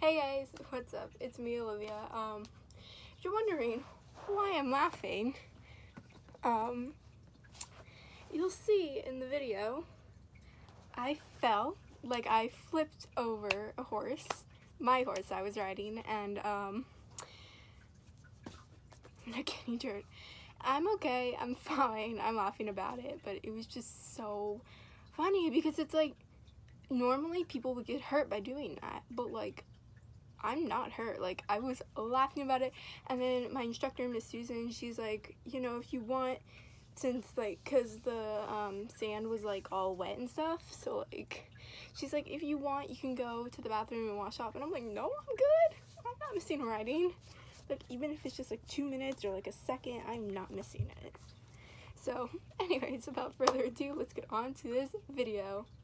Hey guys, what's up? It's me, Olivia. If you're wondering why I'm laughing, you'll see in the video, I fell, like I flipped over a horse, my horse I was riding, and I'm not getting dirt. I'm okay, I'm fine, I'm laughing about it, but it was just so funny because it's like, normally people would get hurt by doing that, but like, I'm not hurt. Like, I was laughing about it, and then my instructor, Miss Susan, she's like, you know, if you want, since like, cause the sand was like all wet and stuff, so like, she's like, if you want, you can go to the bathroom and wash off, and I'm like, no, I'm good. I'm not missing riding. Like, even if it's just like 2 minutes or like a second, I'm not missing it. So anyways, without further ado, let's get on to this video.